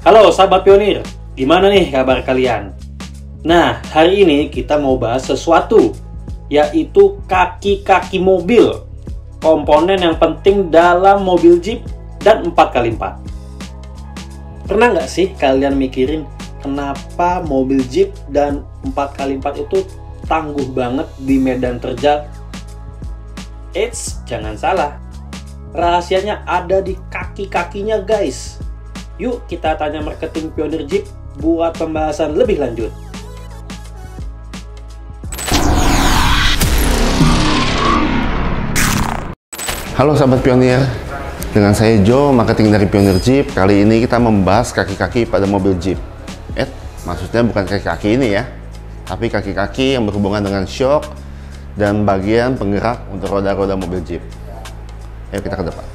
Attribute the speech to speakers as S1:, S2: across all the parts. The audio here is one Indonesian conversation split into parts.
S1: Halo sahabat pionir, gimana nih kabar kalian? Nah, hari ini kita mau bahas sesuatu, yaitu kaki-kaki mobil, komponen yang penting dalam mobil Jeep dan 4x4. Pernah nggak sih kalian mikirin kenapa mobil Jeep dan 4x4 itu tangguh banget di medan terjal? Eits, jangan salah, rahasianya ada di kaki-kakinya guys. Yuk kita tanya marketing pionir Jeep buat pembahasan lebih lanjut.
S2: Halo sahabat pionir, dengan saya Joe, marketing dari Pionir Jeep. Kali ini kita membahas kaki-kaki pada mobil Jeep. Maksudnya bukan kaki-kaki ini ya, tapi kaki-kaki yang berhubungan dengan shock dan bagian penggerak untuk roda-roda mobil Jeep. Ayo kita ke depan.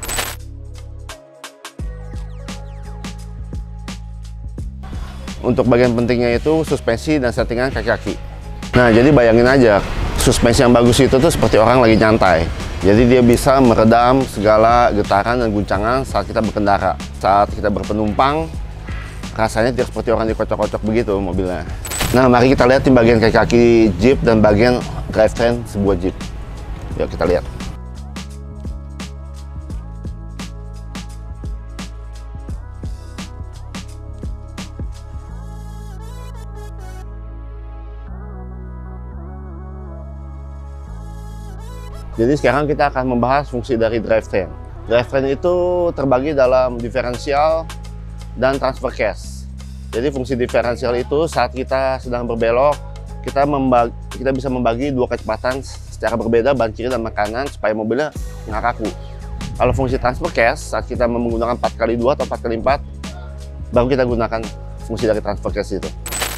S2: Untuk bagian pentingnya itu suspensi dan settingan kaki-kaki. Nah, jadi bayangin aja, suspensi yang bagus itu tuh seperti orang lagi nyantai. Jadi dia bisa meredam segala getaran dan guncangan saat kita berkendara. Saat kita berpenumpang, rasanya tidak seperti orang dikocok-kocok begitu mobilnya. Nah, mari kita lihat di bagian kaki-kaki Jeep dan bagian drivetrain sebuah Jeep. Yuk kita lihat. Jadi sekarang kita akan membahas fungsi dari drivetrain. Drivetrain itu terbagi dalam diferensial dan transfer case. Jadi fungsi diferensial itu saat kita sedang berbelok, kita bisa membagi dua kecepatan secara berbeda, ban kiri dan ban kanan, supaya mobilnya nggak kaku. Kalau fungsi transfer case, saat kita menggunakan 4x2 atau 4x4, baru kita gunakan fungsi dari transfer case itu.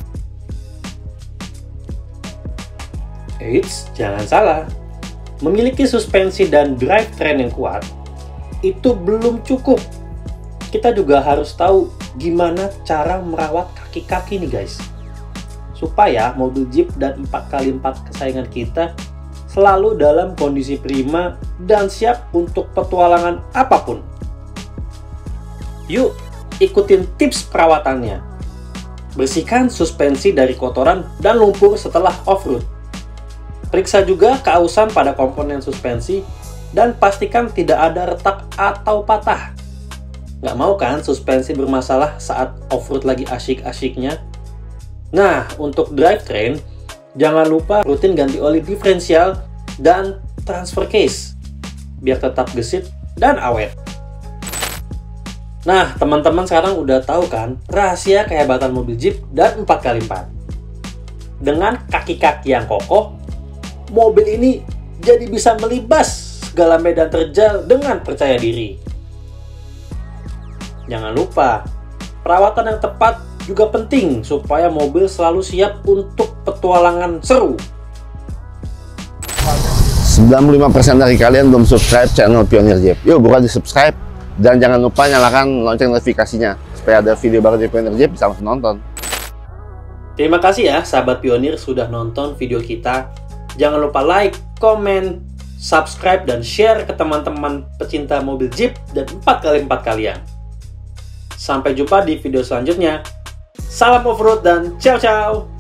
S1: Eits, jangan salah. Memiliki suspensi dan drivetrain yang kuat itu belum cukup. Kita juga harus tahu gimana cara merawat kaki-kaki nih guys, supaya mobil Jeep dan 4x4 kesayangan kita selalu dalam kondisi prima dan siap untuk petualangan apapun. Yuk ikutin tips perawatannya. Bersihkan suspensi dari kotoran dan lumpur setelah off-road. Periksa juga keausan pada komponen suspensi dan pastikan tidak ada retak atau patah. Nggak mau kan suspensi bermasalah saat off-road lagi asyik-asyiknya? Nah, untuk drivetrain, jangan lupa rutin ganti oli diferensial dan transfer case, biar tetap gesit dan awet. Nah, teman-teman sekarang udah tahu kan rahasia kehebatan mobil Jeep dan 4x4. Dengan kaki-kaki yang kokoh, mobil ini jadi bisa melibas segala medan terjal dengan percaya diri. Jangan lupa, perawatan yang tepat juga penting supaya mobil selalu siap untuk petualangan seru.
S2: 95% dari kalian belum subscribe channel Pionir Jeep. Yuk buruan di subscribe dan jangan lupa nyalakan lonceng notifikasinya supaya ada video baru di Pionir Jeep bisa langsung nonton.
S1: Terima kasih ya sahabat pionir sudah nonton video kita. Jangan lupa like, komen, subscribe, dan share ke teman-teman pecinta mobil Jeep dan 4x4 kalian. Sampai jumpa di video selanjutnya. Salam off-road dan ciao-ciao!